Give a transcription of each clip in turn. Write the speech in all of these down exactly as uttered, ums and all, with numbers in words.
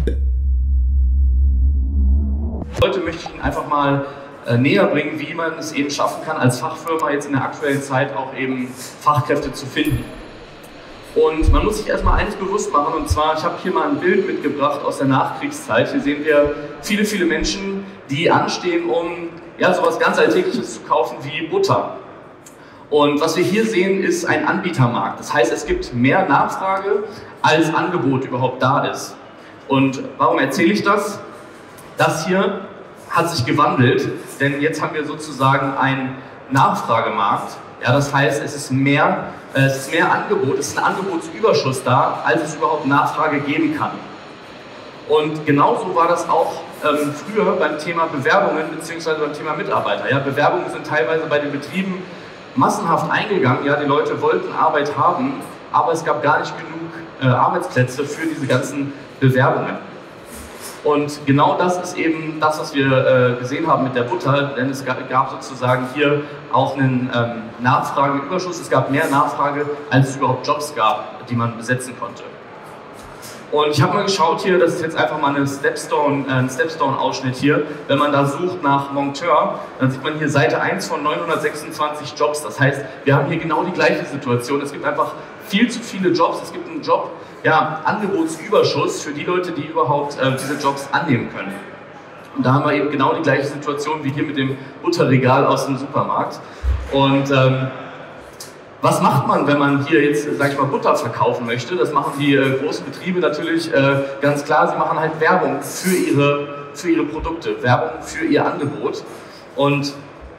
Heute möchte ich Ihnen einfach mal äh, näher bringen, wie man es eben schaffen kann, als Fachfirma jetzt in der aktuellen Zeit auch eben Fachkräfte zu finden. Und man muss sich erstmal eines bewusst machen, und zwar, ich habe hier mal ein Bild mitgebracht aus der Nachkriegszeit. Hier sehen wir viele, viele Menschen, die anstehen, um ja, sowas ganz Alltägliches zu kaufen wie Butter. Und was wir hier sehen, ist ein Anbietermarkt. Das heißt, es gibt mehr Nachfrage, als Angebot überhaupt da ist. Und warum erzähle ich das? Das hier hat sich gewandelt, denn jetzt haben wir sozusagen einen Nachfragemarkt. Ja, das heißt, es ist mehr, äh, es ist mehr Angebot, es ist ein Angebotsüberschuss da, als es überhaupt Nachfrage geben kann. Und genauso war das auch ähm, früher beim Thema Bewerbungen bzw. beim Thema Mitarbeiter. Ja, Bewerbungen sind teilweise bei den Betrieben massenhaft eingegangen. Ja, die Leute wollten Arbeit haben, aber es gab gar nicht genug äh, Arbeitsplätze für diese ganzen Bewerbungen. Und genau das ist eben das, was wir äh, gesehen haben mit der Butter, denn es gab sozusagen hier auch einen ähm, Nachfrageüberschuss. Es gab mehr Nachfrage, als es überhaupt Jobs gab, die man besetzen konnte. Und ich habe mal geschaut hier, das ist jetzt einfach mal eine Stepstone, äh, ein Stepstone-Ausschnitt hier. Wenn man da sucht nach Monteur, dann sieht man hier Seite eins von neunhundertsechsundzwanzig Jobs. Das heißt, wir haben hier genau die gleiche Situation. Es gibt einfach viel zu viele Jobs. Es gibt einen Job, ja, Angebotsüberschuss für die Leute, die überhaupt äh, diese Jobs annehmen können. Und da haben wir eben genau die gleiche Situation wie hier mit dem Butterregal aus dem Supermarkt. Und ähm, was macht man, wenn man hier jetzt, sag ich mal, Butter verkaufen möchte? Das machen die äh, großen Betriebe natürlich äh, ganz klar. Sie machen halt Werbung für ihre, für ihre Produkte, Werbung für ihr Angebot. Und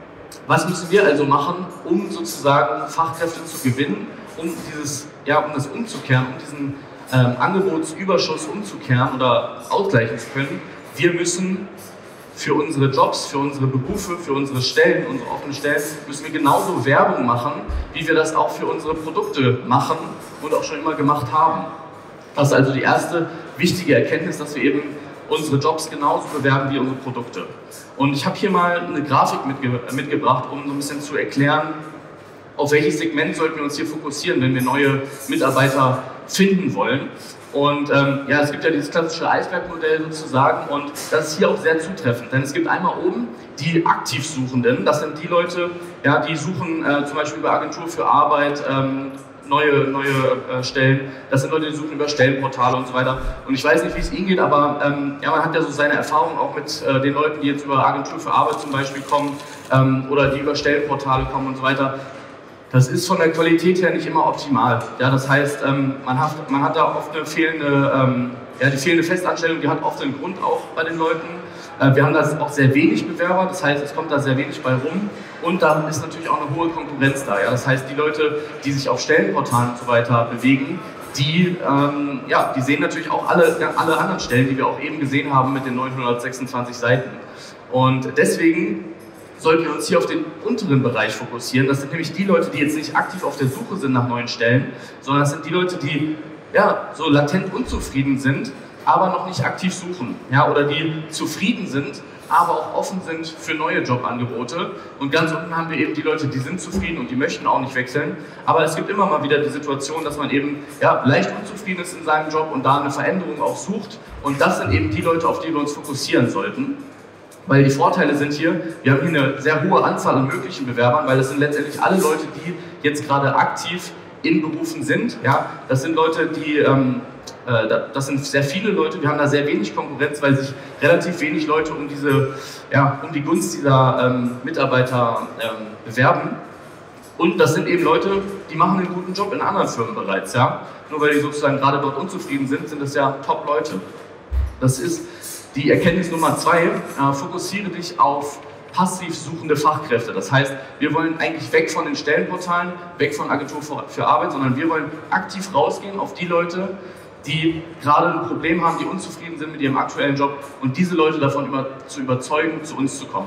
was müssen wir also machen, um sozusagen Fachkräfte zu gewinnen, um dieses, ja, um das umzukehren, um diesen ähm, Angebotsüberschuss umzukehren oder ausgleichen zu können? Wir müssen für unsere Jobs, für unsere Berufe, für unsere Stellen, unsere offenen Stellen, müssen wir genauso Werbung machen, wie wir das auch für unsere Produkte machen und auch schon immer gemacht haben. Das ist also die erste wichtige Erkenntnis, dass wir eben unsere Jobs genauso bewerben wie unsere Produkte. Und ich habe hier mal eine Grafik mitge mitgebracht, um so ein bisschen zu erklären, auf welches Segment sollten wir uns hier fokussieren, wenn wir neue Mitarbeiter finden wollen. Und ähm, ja, es gibt ja dieses klassische Eisbergmodell sozusagen, und das ist hier auch sehr zutreffend, denn es gibt einmal oben die Aktivsuchenden. Das sind die Leute, ja, die suchen äh, zum Beispiel über Agentur für Arbeit ähm, neue, neue äh, Stellen. Das sind Leute, die suchen über Stellenportale und so weiter. Und ich weiß nicht, wie es Ihnen geht, aber ähm, ja, man hat ja so seine Erfahrungen auch mit äh, den Leuten, die jetzt über Agentur für Arbeit zum Beispiel kommen ähm, oder die über Stellenportale kommen und so weiter. Das ist von der Qualität her nicht immer optimal. Ja, das heißt, ähm, man, hat, man hat da oft eine fehlende, ähm, ja, die fehlende Festanstellung, die hat oft einen Grund auch bei den Leuten. Äh, wir haben da auch sehr wenig Bewerber, das heißt, es kommt da sehr wenig bei rum. Und dann ist natürlich auch eine hohe Konkurrenz da. Ja? Das heißt, die Leute, die sich auf Stellenportalen und so weiter bewegen, die, ähm, ja, die sehen natürlich auch alle, alle anderen Stellen, die wir auch eben gesehen haben mit den neunhundertsechsundzwanzig Seiten. Und deswegen sollten wir uns hier auf den unteren Bereich fokussieren. Das sind nämlich die Leute, die jetzt nicht aktiv auf der Suche sind nach neuen Stellen, sondern das sind die Leute, die ja, so latent unzufrieden sind, aber noch nicht aktiv suchen. Ja, oder die zufrieden sind, aber auch offen sind für neue Jobangebote. Und ganz unten haben wir eben die Leute, die sind zufrieden und die möchten auch nicht wechseln. Aber es gibt immer mal wieder die Situation, dass man eben ja, leicht unzufrieden ist in seinem Job und da eine Veränderung auch sucht. Und das sind eben die Leute, auf die wir uns fokussieren sollten. Weil die Vorteile sind hier, wir haben hier eine sehr hohe Anzahl an möglichen Bewerbern, weil das sind letztendlich alle Leute, die jetzt gerade aktiv in Berufen sind. Ja, das sind Leute, die, ähm, äh, das sind sehr viele Leute, wir haben da sehr wenig Konkurrenz, weil sich relativ wenig Leute um, diese, ja, um die Gunst dieser ähm, Mitarbeiter ähm, bewerben. Und das sind eben Leute, die machen einen guten Job in anderen Firmen bereits. Ja? Nur weil die sozusagen gerade dort unzufrieden sind, sind das ja Top-Leute. Das ist die Erkenntnis Nummer zwei, äh, fokussiere dich auf passiv suchende Fachkräfte. Das heißt, wir wollen eigentlich weg von den Stellenportalen, weg von Agentur für Arbeit, sondern wir wollen aktiv rausgehen auf die Leute, die gerade ein Problem haben, die unzufrieden sind mit ihrem aktuellen Job, und diese Leute davon über, zu überzeugen, zu uns zu kommen.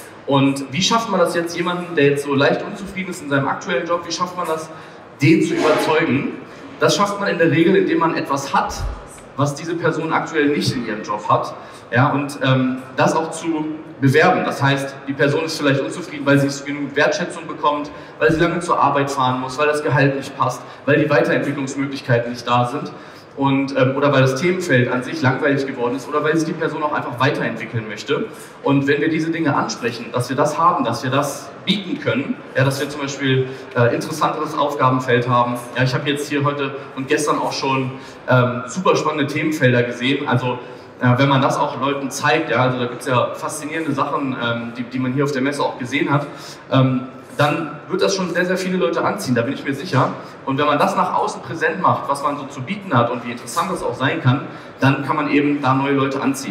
Und wie schafft man das jetzt, jemanden, der jetzt so leicht unzufrieden ist in seinem aktuellen Job, wie schafft man das, den zu überzeugen? Das schafft man in der Regel, indem man etwas hat, was diese Person aktuell nicht in ihrem Job hat, ja, und ähm, das auch zu bewerben. Das heißt, die Person ist vielleicht unzufrieden, weil sie nicht genug Wertschätzung bekommt, weil sie lange zur Arbeit fahren muss, weil das Gehalt nicht passt, weil die Weiterentwicklungsmöglichkeiten nicht da sind. Und, ähm, oder weil das Themenfeld an sich langweilig geworden ist oder weil sich die Person auch einfach weiterentwickeln möchte. Und wenn wir diese Dinge ansprechen, dass wir das haben, dass wir das bieten können, ja, dass wir zum Beispiel äh, interessanteres Aufgabenfeld haben. Ja, ich habe jetzt hier heute und gestern auch schon ähm, super spannende Themenfelder gesehen. Also äh, wenn man das auch Leuten zeigt, ja, also da gibt es ja faszinierende Sachen, ähm, die, die man hier auf der Messe auch gesehen hat, ähm, dann wird das schon sehr, sehr viele Leute anziehen, da bin ich mir sicher. Und wenn man das nach außen präsent macht, was man so zu bieten hat und wie interessant das auch sein kann, dann kann man eben da neue Leute anziehen.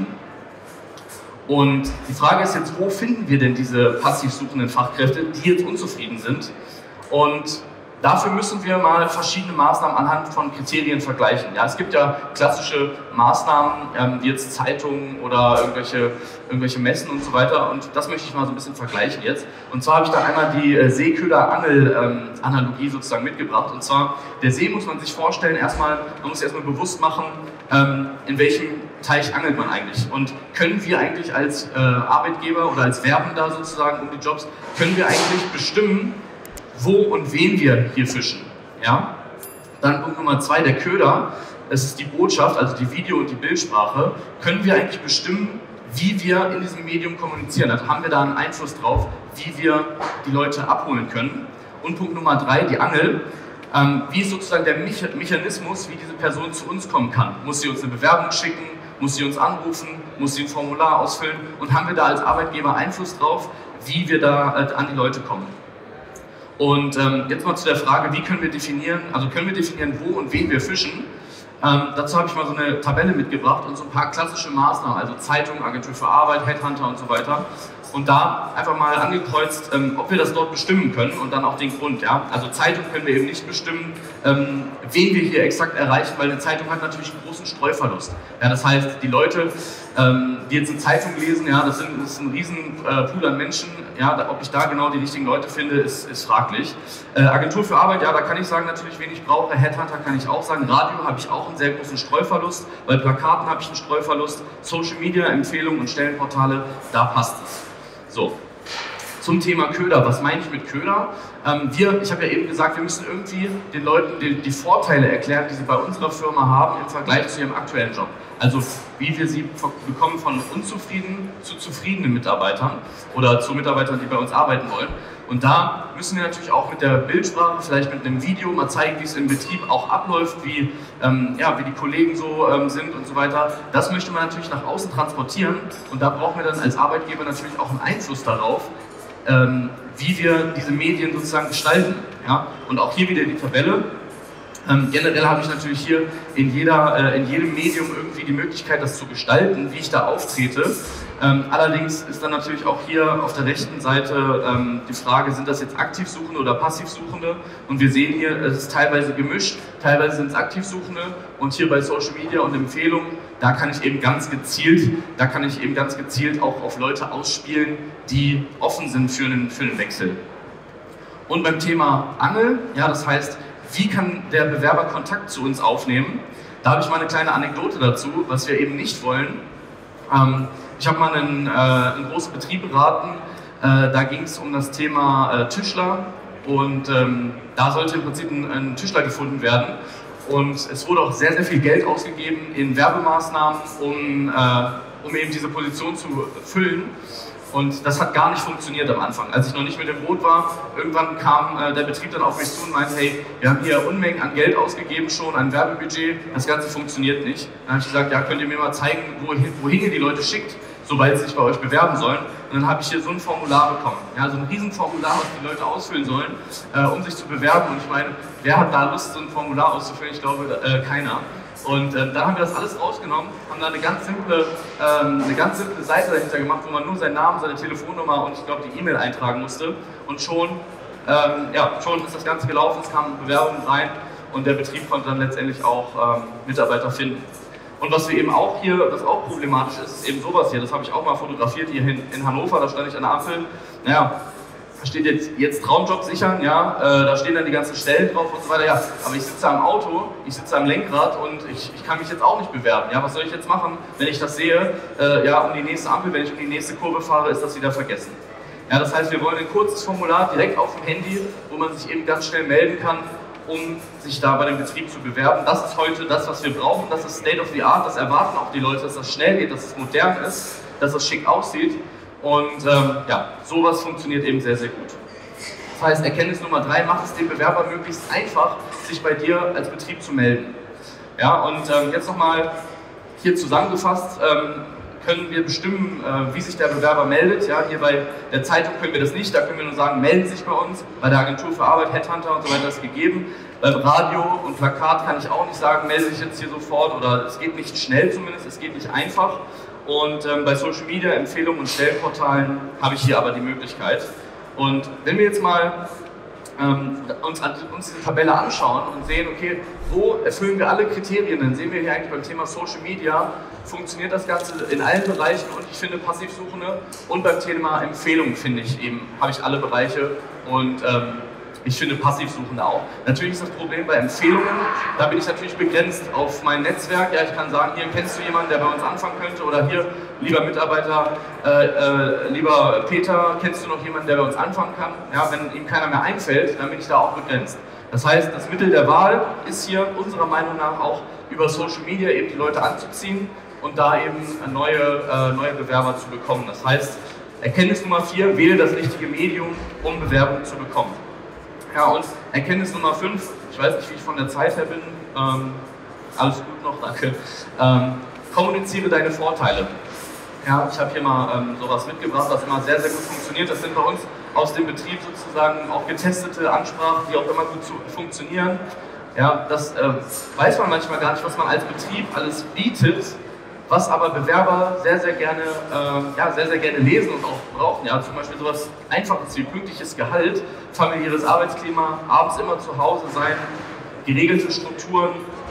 Und die Frage ist jetzt, wo finden wir denn diese passiv suchenden Fachkräfte, die jetzt unzufrieden sind? Und dafür müssen wir mal verschiedene Maßnahmen anhand von Kriterien vergleichen. Ja, es gibt ja klassische Maßnahmen, ähm, wie jetzt Zeitungen oder irgendwelche, irgendwelche Messen und so weiter. Und das möchte ich mal so ein bisschen vergleichen jetzt. Und zwar habe ich da einmal die äh, See-Köder-Angel-Analogie ähm, sozusagen mitgebracht. Und zwar, der See muss man sich vorstellen, erstmal, man muss sich erstmal bewusst machen, ähm, in welchem Teich angelt man eigentlich. Und können wir eigentlich als äh, Arbeitgeber oder als Werbender sozusagen um die Jobs, können wir eigentlich bestimmen, wo und wen wir hier fischen. Ja? Dann Punkt Nummer zwei, der Köder. Es ist die Botschaft, also die Video- und die Bildsprache. Können wir eigentlich bestimmen, wie wir in diesem Medium kommunizieren? Also haben wir da einen Einfluss drauf, wie wir die Leute abholen können? Und Punkt Nummer drei, die Angel. Ähm, wie ist sozusagen der Mechanismus, wie diese Person zu uns kommen kann? Muss sie uns eine Bewerbung schicken? Muss sie uns anrufen? Muss sie ein Formular ausfüllen? Und haben wir da als Arbeitgeber Einfluss drauf, wie wir da äh, an die Leute kommen? Und ähm, jetzt mal zu der Frage, wie können wir definieren, also können wir definieren, wo und wen wir fischen. Ähm, dazu habe ich mal so eine Tabelle mitgebracht und so ein paar klassische Maßnahmen, also Zeitung, Agentur für Arbeit, Headhunter und so weiter. Und da einfach mal angekreuzt, ähm, ob wir das dort bestimmen können und dann auch den Grund. Ja? Also Zeitung können wir eben nicht bestimmen, ähm, wen wir hier exakt erreichen, weil eine Zeitung hat natürlich einen großen Streuverlust. Ja, das heißt, die Leute, ähm, die jetzt eine Zeitung lesen, ja, das, sind, das ist ein riesen äh, Pool an Menschen. Ja, da, ob ich da genau die richtigen Leute finde, ist, ist fraglich. Äh, Agentur für Arbeit, ja, da kann ich sagen natürlich, wen ich brauche. Headhunter kann ich auch sagen. Radio habe ich auch einen sehr großen Streuverlust. Bei Plakaten habe ich einen Streuverlust. Social Media, Empfehlungen und Stellenportale, da passt es. So, zum Thema Köder. Was meine ich mit Köder? Ähm, wir, ich habe ja eben gesagt, wir müssen irgendwie den Leuten die, die Vorteile erklären, die sie bei unserer Firma haben im Vergleich zu ihrem aktuellen Job. Also wie wir sie bekommen von unzufriedenen zu zufriedenen Mitarbeitern oder zu Mitarbeitern, die bei uns arbeiten wollen. Und da müssen wir natürlich auch mit der Bildsprache, vielleicht mit einem Video mal zeigen, wie es im Betrieb auch abläuft, wie, ähm, ja, wie die Kollegen so ähm, sind und so weiter. Das möchte man natürlich nach außen transportieren und da brauchen wir dann als Arbeitgeber natürlich auch einen Einfluss darauf, ähm, wie wir diese Medien sozusagen gestalten. Ja? Und auch hier wieder die Tabelle. Ähm, generell habe ich natürlich hier in, jeder, äh, in jedem Medium irgendwie die Möglichkeit, das zu gestalten, wie ich da auftrete. Ähm, allerdings ist dann natürlich auch hier auf der rechten Seite ähm, die Frage, sind das jetzt Aktivsuchende oder Passivsuchende? Und wir sehen hier, es ist teilweise gemischt, teilweise sind es Aktivsuchende und hier bei Social Media und Empfehlungen, da kann ich eben ganz gezielt, da kann ich eben ganz gezielt auch auf Leute ausspielen, die offen sind für einen, für einen Wechsel. Und beim Thema Angel, ja, das heißt, wie kann der Bewerber Kontakt zu uns aufnehmen? Da habe ich mal eine kleine Anekdote dazu, was wir eben nicht wollen. Ähm, ich habe mal einen, äh, einen großen Betrieb beraten, äh, da ging es um das Thema äh, Tischler und ähm, da sollte im Prinzip ein, ein Tischler gefunden werden. Und es wurde auch sehr, sehr viel Geld ausgegeben in Werbemaßnahmen, um, äh, um eben diese Position zu füllen. Und das hat gar nicht funktioniert am Anfang. Als ich noch nicht mit dem Boot war, irgendwann kam äh, der Betrieb dann auf mich zu und meinte, hey, wir haben hier Unmengen an Geld ausgegeben schon, ein Werbebudget, das Ganze funktioniert nicht. Dann habe ich gesagt, ja, könnt ihr mir mal zeigen, wohin, wohin ihr die Leute schickt, sobald sie sich bei euch bewerben sollen. Und dann habe ich hier so ein Formular bekommen, ja, so ein Riesenformular, was die Leute ausfüllen sollen, äh, um sich zu bewerben. Und ich meine, wer hat da Lust, so ein Formular auszufüllen? Ich glaube, äh, keiner. Und äh, dann haben wir das alles rausgenommen, haben da eine ganz simple, ähm, eine ganz simple Seite dahinter gemacht, wo man nur seinen Namen, seine Telefonnummer und ich glaube die E-Mail eintragen musste. Und schon, ähm, ja, schon ist das Ganze gelaufen, es kamen Bewerbungen rein und der Betrieb konnte dann letztendlich auch ähm, Mitarbeiter finden. Und was wir eben auch hier, was auch problematisch ist, ist eben sowas hier. Das habe ich auch mal fotografiert hier in, in Hannover, da stand ich an der Ampel. Naja, da steht jetzt, jetzt Traumjob sichern, ja, äh, da stehen dann die ganzen Stellen drauf und so weiter, ja, aber ich sitze am Auto, ich sitze am Lenkrad und ich, ich kann mich jetzt auch nicht bewerben, ja, was soll ich jetzt machen, wenn ich das sehe, äh, ja, um die nächste Ampel, wenn ich um die nächste Kurve fahre, ist das wieder vergessen. Ja, das heißt, wir wollen ein kurzes Formular direkt auf dem Handy, wo man sich eben ganz schnell melden kann um sich da bei dem Betrieb zu bewerben. Das ist heute das, was wir brauchen, das ist State of the Art, das erwarten auch die Leute, dass das schnell geht, dass es modern ist, dass es schick aussieht und ähm, ja, sowas funktioniert eben sehr, sehr gut. Das heißt, Erkenntnis Nummer drei, mach es dem Bewerber möglichst einfach, sich bei dir als Betrieb zu melden. Ja, und ähm, jetzt nochmal hier zusammengefasst, ähm, können wir bestimmen, äh, wie sich der Bewerber meldet. Ja, hier bei der Zeitung können wir das nicht, da können wir nur sagen, melden Sie sich bei uns. Bei der Agentur für Arbeit, Headhunter und so weiter ist gegeben. Beim Radio und Plakat kann ich auch nicht sagen, melde dich jetzt hier sofort, oder es geht nicht schnell zumindest, es geht nicht einfach. Und ähm, bei Social Media, Empfehlungen und Stellenportalen habe ich hier aber die Möglichkeit. Und wenn wir jetzt mal ähm, uns, uns diese Tabelle anschauen und sehen, okay, wo erfüllen wir alle Kriterien, dann sehen wir hier eigentlich beim Thema Social Media, funktioniert das Ganze in allen Bereichen und ich finde Passivsuchende und beim Thema Empfehlungen finde ich eben, habe ich alle Bereiche und ähm, ich finde Passivsuchende auch. Natürlich ist das Problem bei Empfehlungen, da bin ich natürlich begrenzt auf mein Netzwerk. Ja, ich kann sagen, hier kennst du jemanden, der bei uns anfangen könnte, oder hier, lieber Mitarbeiter, äh, äh, lieber Peter, kennst du noch jemanden, der bei uns anfangen kann? Ja, wenn ihm keiner mehr einfällt, dann bin ich da auch begrenzt. Das heißt, das Mittel der Wahl ist hier unserer Meinung nach auch über Social Media eben die Leute anzuziehen und da eben neue, äh, neue Bewerber zu bekommen. Das heißt, Erkenntnis Nummer vier, wähle das richtige Medium, um Bewerbungen zu bekommen. Ja, und Erkenntnis Nummer fünf, ich weiß nicht, wie ich von der Zeit her bin, ähm, alles gut noch, danke. Ähm, kommuniziere deine Vorteile. Ja, ich habe hier mal ähm, sowas mitgebracht, was immer sehr, sehr gut funktioniert. Das sind bei uns aus dem Betrieb sozusagen auch getestete Ansprachen, die auch immer gut zu, funktionieren. Ja, das äh, weiß man manchmal gar nicht, was man als Betrieb alles bietet, was aber Bewerber sehr, sehr gerne, äh, ja, sehr, sehr gerne lesen und auch brauchen. Ja, zum Beispiel sowas Einfaches wie pünktliches Gehalt, familiäres Arbeitsklima, abends immer zu Hause sein, geregelte Strukturen.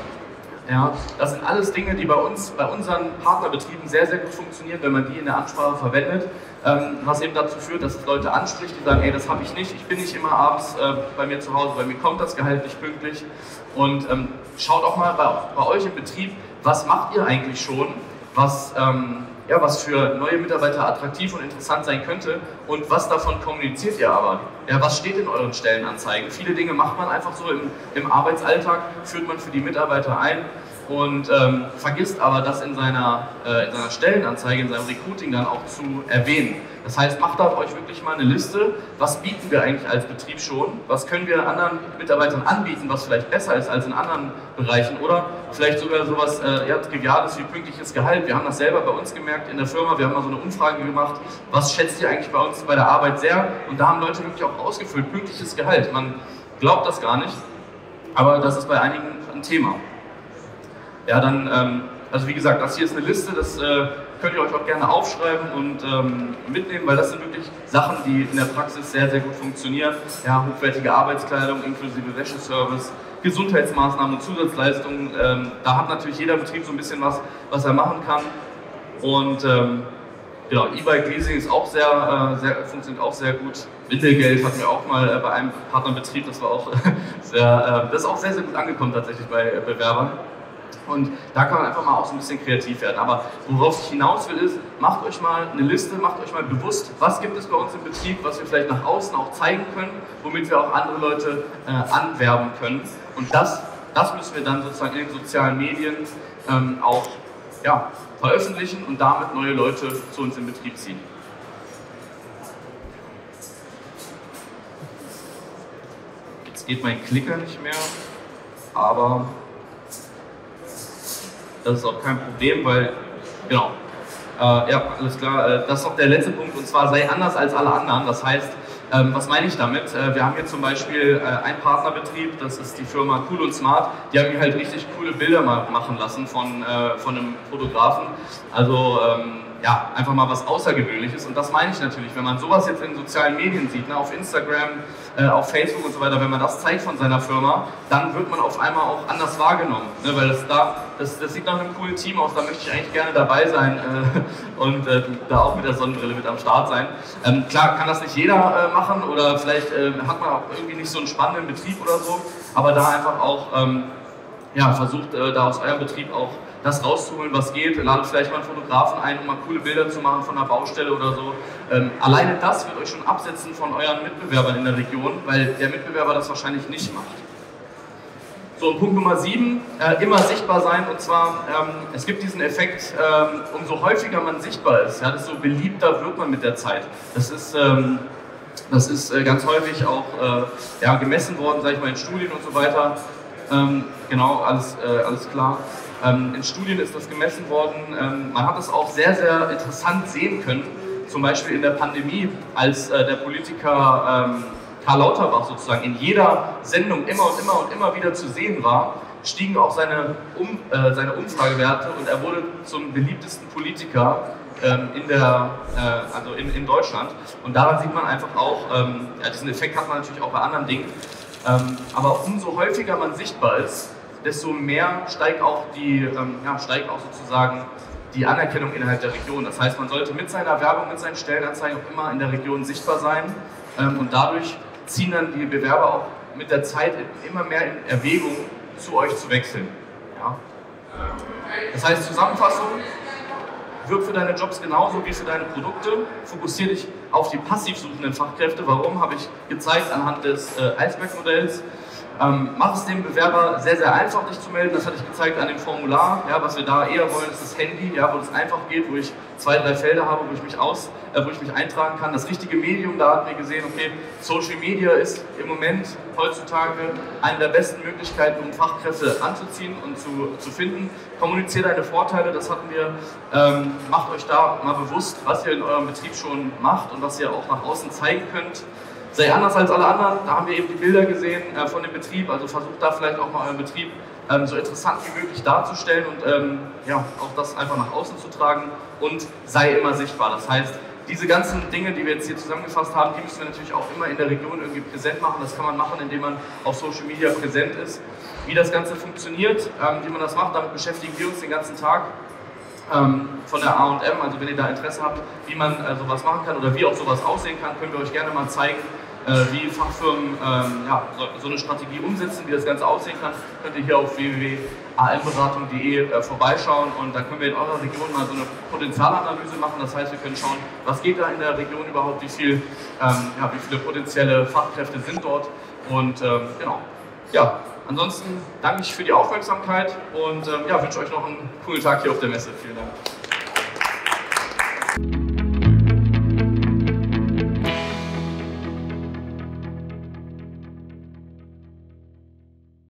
Ja, das sind alles Dinge, die bei uns, bei unseren Partnerbetrieben sehr, sehr gut funktionieren, wenn man die in der Ansprache verwendet, ähm, was eben dazu führt, dass es Leute anspricht, die sagen, ey, das habe ich nicht, ich bin nicht immer abends äh, bei mir zu Hause, bei mir kommt das Gehalt nicht pünktlich. Und ähm, schaut auch mal bei, bei euch im Betrieb, was macht ihr eigentlich schon, was, ähm, ja, was für neue Mitarbeiter attraktiv und interessant sein könnte und was davon kommuniziert ihr aber? Ja, was steht in euren Stellenanzeigen? Viele Dinge macht man einfach so im, im Arbeitsalltag, führt man für die Mitarbeiter ein und ähm, vergisst aber, das in seiner, äh, in seiner Stellenanzeige, in seinem Recruiting dann auch zu erwähnen. Das heißt, macht da euch wirklich mal eine Liste, was bieten wir eigentlich als Betrieb schon, was können wir anderen Mitarbeitern anbieten, was vielleicht besser ist als in anderen Bereichen oder vielleicht sogar sowas äh, ja, Triviales wie pünktliches Gehalt. Wir haben das selber bei uns gemerkt in der Firma, wir haben mal so eine Umfrage gemacht, was schätzt ihr eigentlich bei uns bei der Arbeit sehr, und da haben Leute wirklich auch ausgefüllt, pünktliches Gehalt. Man glaubt das gar nicht, aber das ist bei einigen ein Thema. Ja, dann, ähm, also wie gesagt, das hier ist eine Liste, das äh, könnt ihr euch auch gerne aufschreiben und ähm, mitnehmen, weil das sind wirklich Sachen, die in der Praxis sehr, sehr gut funktionieren. Ja, hochwertige Arbeitskleidung inklusive Wäscheservice, Gesundheitsmaßnahmen und Zusatzleistungen. Ähm, da hat natürlich jeder Betrieb so ein bisschen was, was er machen kann. Und ähm, genau, E-Bike Leasing ist auch sehr, äh, sehr, funktioniert auch sehr gut. Windelgeld hatten wir auch mal äh, bei einem Partnerbetrieb, das war auch sehr, äh, das ist auch sehr, sehr gut angekommen tatsächlich bei äh, Bewerbern. Und da kann man einfach mal auch so ein bisschen kreativ werden. Aber worauf ich hinaus will ist, macht euch mal eine Liste, macht euch mal bewusst, was gibt es bei uns im Betrieb, was wir vielleicht nach außen auch zeigen können, womit wir auch andere Leute äh, anwerben können. Und das, das müssen wir dann sozusagen in den sozialen Medien ähm, auch ja, veröffentlichen und damit neue Leute zu uns im Betrieb ziehen. Jetzt geht mein Klicker nicht mehr, aber das ist auch kein Problem, weil, genau, äh, ja, alles klar, äh, das ist auch der letzte Punkt, und zwar sei anders als alle anderen. Das heißt, ähm, was meine ich damit? Äh, wir haben hier zum Beispiel äh, einen Partnerbetrieb, das ist die Firma Cool und Smart, die haben mir halt richtig coole Bilder mal machen lassen von, äh, von einem Fotografen. Also, ähm, ja, einfach mal was Außergewöhnliches, und das meine ich natürlich, wenn man sowas jetzt in sozialen Medien sieht, ne, auf Instagram, äh, auf Facebook und so weiter, wenn man das zeigt von seiner Firma, dann wird man auf einmal auch anders wahrgenommen, ne, weil das da, das, das sieht nach einem coolen Team aus, da möchte ich eigentlich gerne dabei sein äh, und äh, da auch mit der Sonnenbrille mit am Start sein. Ähm, klar kann das nicht jeder äh, machen, oder vielleicht äh, hat man auch irgendwie nicht so einen spannenden Betrieb oder so, aber da einfach auch ähm, ja, versucht äh, da aus eurem Betrieb auch das rauszuholen, was geht. Ladet vielleicht mal einen Fotografen ein, um mal coole Bilder zu machen von einer Baustelle oder so. Ähm, alleine das wird euch schon absetzen von euren Mitbewerbern in der Region, weil der Mitbewerber das wahrscheinlich nicht macht. So, und Punkt Nummer sieben, äh, immer sichtbar sein, und zwar, ähm, es gibt diesen Effekt, ähm, umso häufiger man sichtbar ist, ja, desto beliebter wird man mit der Zeit. Das ist, ähm, das ist äh, ganz häufig auch äh, ja, gemessen worden, sage ich mal, in Studien und so weiter. Ähm, genau, alles, äh, alles klar. Ähm, in Studien ist das gemessen worden. Ähm, man hat das auch sehr, sehr interessant sehen können, zum Beispiel in der Pandemie, als äh, der Politiker ähm, Karl Lauterbach sozusagen in jeder Sendung immer und immer und immer wieder zu sehen war, stiegen auch seine, um, äh, seine Umfragewerte und er wurde zum beliebtesten Politiker ähm, in, der, äh, also in, in Deutschland. Und daran sieht man einfach auch, ähm, ja, diesen Effekt hat man natürlich auch bei anderen Dingen, ähm, aber umso häufiger man sichtbar ist, desto mehr steigt auch, die, ähm, ja, steigt auch sozusagen die Anerkennung innerhalb der Region. Das heißt, man sollte mit seiner Werbung, mit seinen Stellenanzeigen auch immer in der Region sichtbar sein ähm, und dadurch ziehen dann die Bewerber auch mit der Zeit immer mehr in Erwägung, zu euch zu wechseln. Ja? Das heißt, Zusammenfassung, wirb für deine Jobs genauso wie für deine Produkte, fokussiere dich auf die passiv suchenden Fachkräfte. Warum, habe ich gezeigt anhand des äh, Eisberg-Modells. Ähm, mach es dem Bewerber sehr, sehr einfach, dich zu melden. Das hatte ich gezeigt an dem Formular. Ja, was wir da eher wollen, ist das Handy, ja, wo es einfach geht, wo ich zwei, drei Felder habe, wo ich mich aus, äh, wo ich mich eintragen kann. Das richtige Medium, da hatten wir gesehen, okay, Social Media ist im Moment heutzutage eine der besten Möglichkeiten, um Fachkräfte anzuziehen und zu, zu finden. Kommuniziert deine Vorteile, das hatten wir. Ähm, macht euch da mal bewusst, was ihr in eurem Betrieb schon macht und was ihr auch nach außen zeigen könnt. Sei anders als alle anderen, da haben wir eben die Bilder gesehen äh, von dem Betrieb, also versucht da vielleicht auch mal euren Betrieb ähm, so interessant wie möglich darzustellen und ähm, ja, auch das einfach nach außen zu tragen und sei immer sichtbar. Das heißt, diese ganzen Dinge, die wir jetzt hier zusammengefasst haben, die müssen wir natürlich auch immer in der Region irgendwie präsent machen. Das kann man machen, indem man auf Social Media präsent ist. Wie das Ganze funktioniert, ähm, wie man das macht, damit beschäftigen wir uns den ganzen Tag. Ähm, von der A und M, also wenn ihr da Interesse habt, wie man äh, sowas machen kann oder wie auch sowas aussehen kann, können wir euch gerne mal zeigen, wie Fachfirmen ähm, ja, so, so eine Strategie umsetzen, wie das Ganze aussehen kann, könnt ihr hier auf w w w punkt a m beratung punkt de äh, vorbeischauen und da können wir in eurer Region mal so eine Potenzialanalyse machen. Das heißt, wir können schauen, was geht da in der Region überhaupt, wie, viel, ähm, ja, wie viele potenzielle Fachkräfte sind dort und ähm, genau. Ja, ansonsten danke ich für die Aufmerksamkeit und ähm, ja, wünsche euch noch einen coolen Tag hier auf der Messe. Vielen Dank.